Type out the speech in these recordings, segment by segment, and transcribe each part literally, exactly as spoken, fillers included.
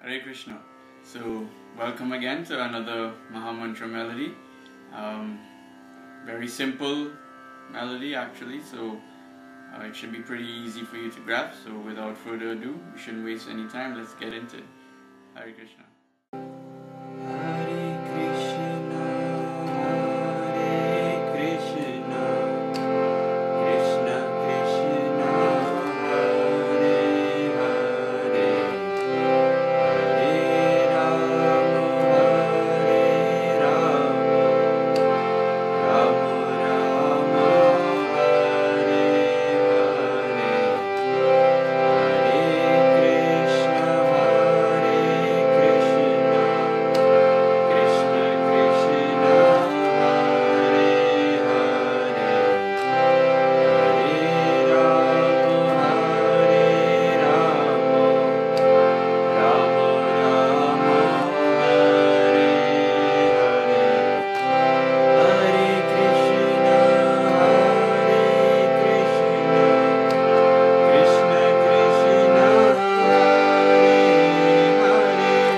Hare Krishna. So, welcome again to another Mahamantra melody. Um, very simple melody actually, so uh, it should be pretty easy for you to grasp. So, without further ado, we shouldn't waste any time. Let's get into it. Hare Krishna. Hare Krishna, Hare Krishna, Krishna Krishna, Hare Hare, Hare Rama, Hare Rama, Rama Rama, Hare Hare, Hare Krishna, Hare Krishna, Krishna Krishna, Hare Hare, Hare Rama, Hare Rama, Rama Rama, Hare Hare, Hare Krishna, Hare Krishna, Krishna Krishna, Hare Hare,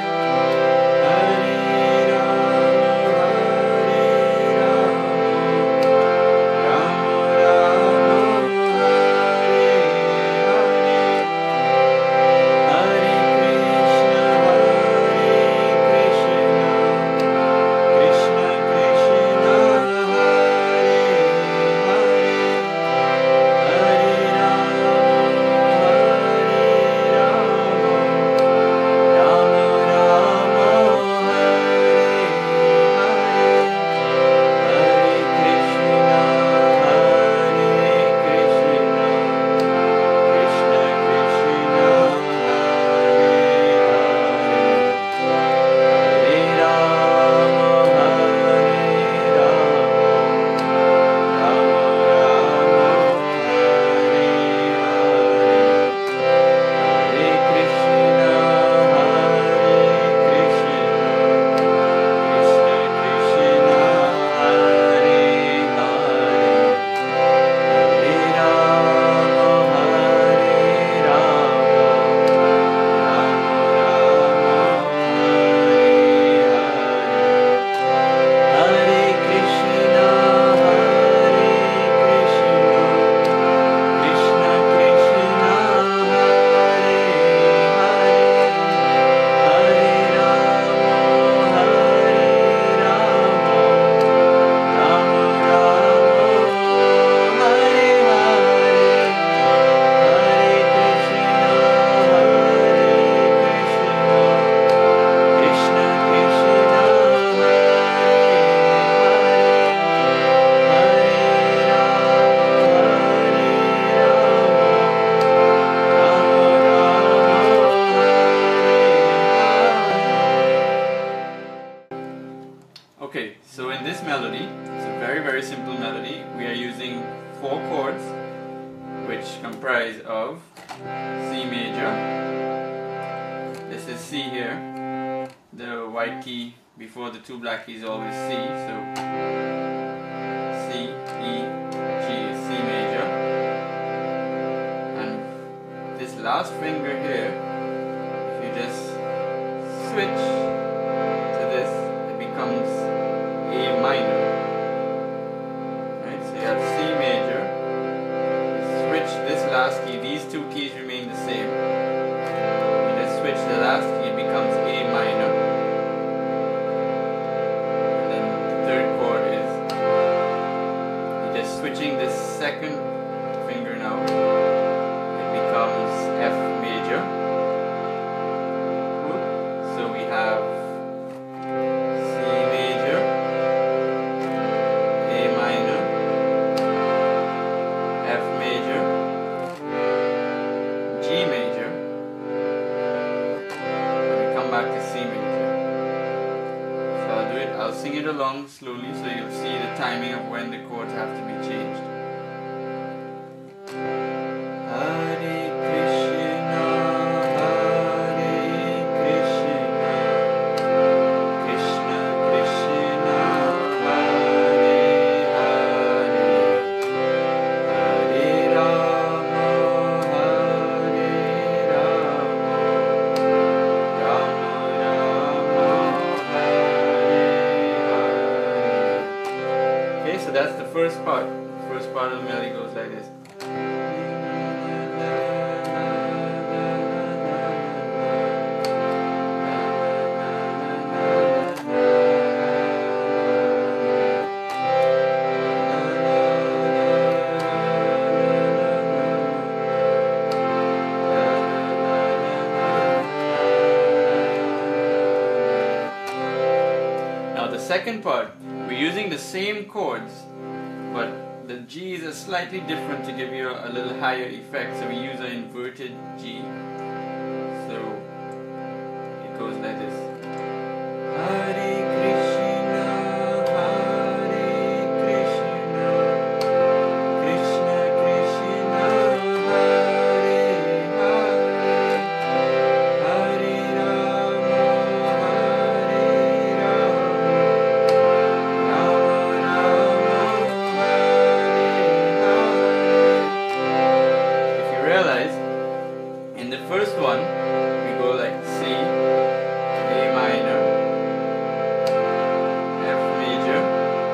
Hare Rama, Hare Rama, Rama Rama, Hare Hare, Hare Krishna, Hare Krishna, Krishna Krishna, Hare Hare, Hare Rama, Hare Rama, Rama Rama, Hare Hare, Hare Krishna, Hare Krishna, Krishna Krishna, Hare Hare, Hare Rama, Hare Rama, Rama Rama, Hare Hare, Hare Krishna, Hare Krishna, Krishna Krishna, Hare Hare, Hare Rama, Hare Rama, Rama Rama, Hare Hare, Hare Krishna, Hare Krishna, Krishna Krishna, Hare Hare, Hare Rama, Hare Rama, Rama Rama, Hare Hare, Hare Krishna, Hare Krishna, Krishna Krishna, Hare Okay, so in this melody, it's a very very simple melody. We are using four chords which comprise of C major. This is C here. The white key before the two black keys is always C, so C, E, G is C major. And this last finger here, if you just switch to this, it becomes A minor. Right? So you have C major. You switch this last key. These two keys remain the same. You just switch the last key, it becomes A minor. And then the third chord is you're just switching this second finger now. It becomes F major. So we have C major, A minor, F major, G major, and we come back to C major. So I'll do it, I'll sing it along slowly so you'll see the timing of when the chords have to be changed. Hare Krishna, Hare Krishna, Krishna Krishna, Hare Hare, Hare Rama, Hare Rama, Rama second part, we're using the same chords, but the G's are slightly different to give you a, a little higher effect. So we use an inverted G. So it goes like this. Hare Krishna, Hare Krishna, Krishna Krishna, Hare Hare, Hare Rama, Hare Rama, Rama Rama, Hare Hare. If you realize, in the first one, we go like C, A minor, F major,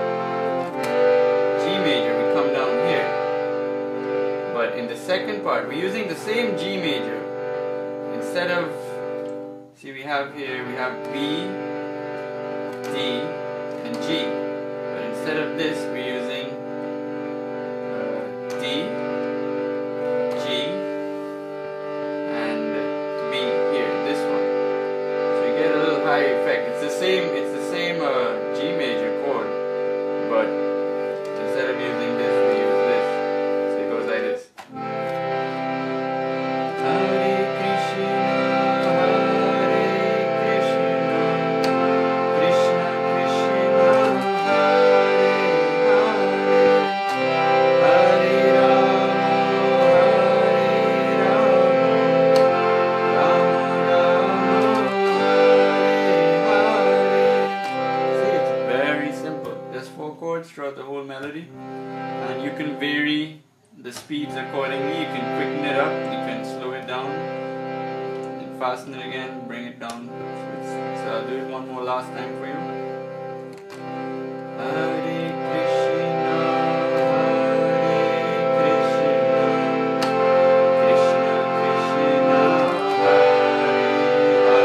G major, we come down here. But in the second part, we're using the same G major. Instead of, see we have here, we have B, D, and G. But instead of this, we're using uh, D, G, and B here, this one. So you get a little higher effect. It's the same, it's the same uh, G major chord, but instead of using this, we use this. So it goes like this. Hare Krishna, Hare Krishna, Krishna Krishna, Hare Hare, Hare Rama, Hare Rama, Rama Rama, Hare Hare. See, it's very simple. There's four chords throughout the whole melody, and you can vary the speeds accordingly. You can quicken it up, you can slow it down, and fasten it again, bring it down. So, it's, so I'll do it one more last time for you. Hare Krishna, Hare Krishna, Krishna Krishna, Hare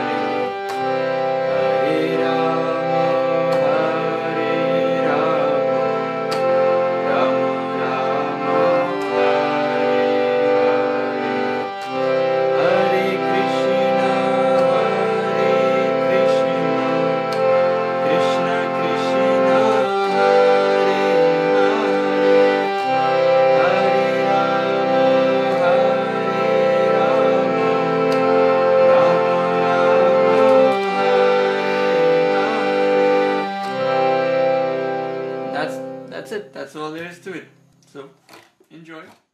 Hare, Hare Rama, Hare Rama, Rama Rama, Hare Hare, Hare Krishna, Hare Krishna, Krishna Krishna, Hare Hare, Hare Rama, Hare Rama, Rama Rama, Hare Hare. That's that's it. That's all there is to it. So enjoy.